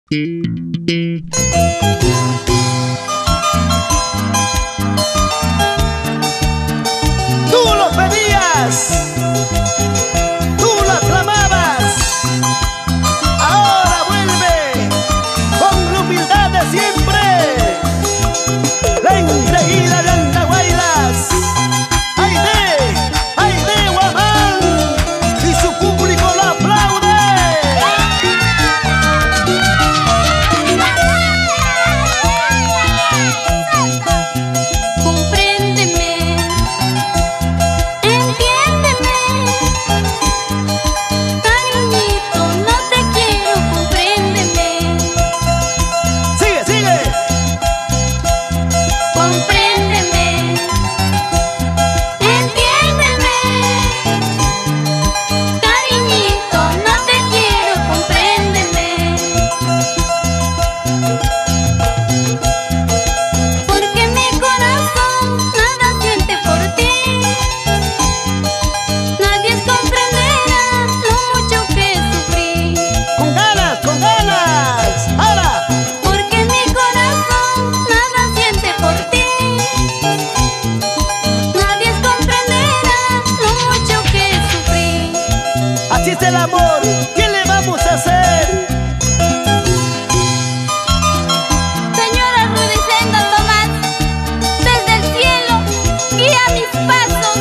Tú lo pedías, tú lo aclamabas, ahora vuelve con la humildad de siempre. La engreída de Andahuaylas, Aide Guamán, y su público lo aplaude. Compréndeme, entiéndeme, cariñito, no te quiero, compréndeme. Sigue, sigue. Compréndeme, entiéndeme, cariñito, no te quiero, compréndeme. Porque mi corazón nada siente por ti. Nadie comprenderá lo mucho que sufrí. Con ganas, con ganas. Ahora. Porque mi corazón nada siente por ti. Nadie comprenderá lo mucho que sufrí. Así es el amor, ¿qué le vamos a hacer? Señora Rudicenda Tomás, desde el cielo guía mis pasos.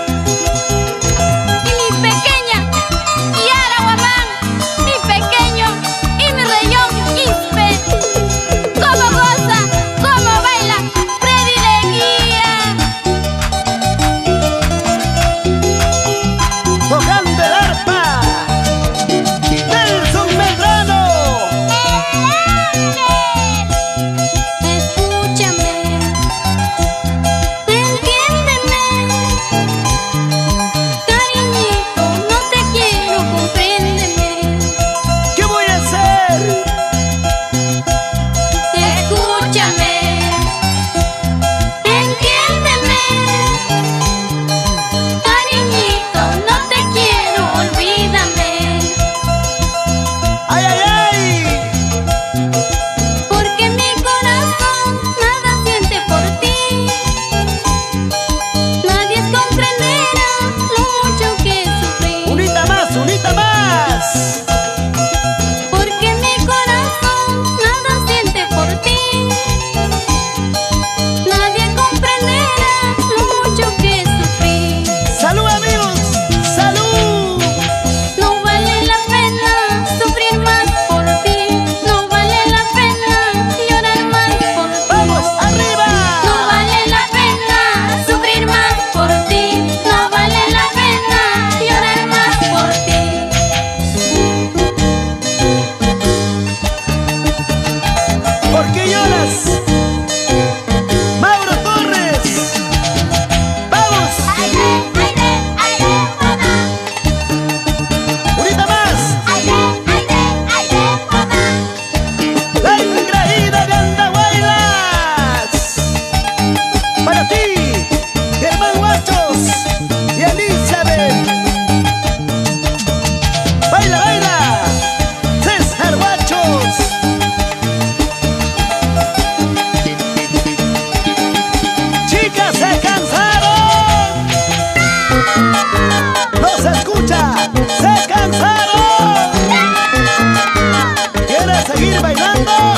Y mi pequeña Yara Guamán, mi pequeño y mi reyón Quispe. Cómo goza, cómo baila, Freddy le guía. Tocando el arpa, Nelson Medrano. Escúchame, entiéndeme, cariñito, no te quiero, compréndeme. ¿Qué voy a hacer? Escúchame, entiéndeme, cariñito, no te quiero, olvídame. ¡Ay, ay, ay! Porque mi corazón nada siente por ti. Nadie comprenderá lo mucho que sufrí. Unita más, unita más. Porque mi corazón nada siente por ti. Nadie comprenderá lo mucho que sufrí. ¡Salud, amigos! ¡Salud! No vale la pena sufrir más por ti. No vale la pena llorar más por ti. ¡Vamos, arriba! No vale la pena sufrir más por ti. No vale la pena llorar más por ti. ¿Por qué lloras? Mauro Torres. ¡Vamos! ¡Unita más! ¡La engreída de Andahuaylas! Para ti, Germán Guachos y Elizabeth. ¡Baila, baila! César Guachos. ¡Chicas, se cansaron! ¡No se escucha! ¡Se cansaron! ¿Quieres seguir bailando?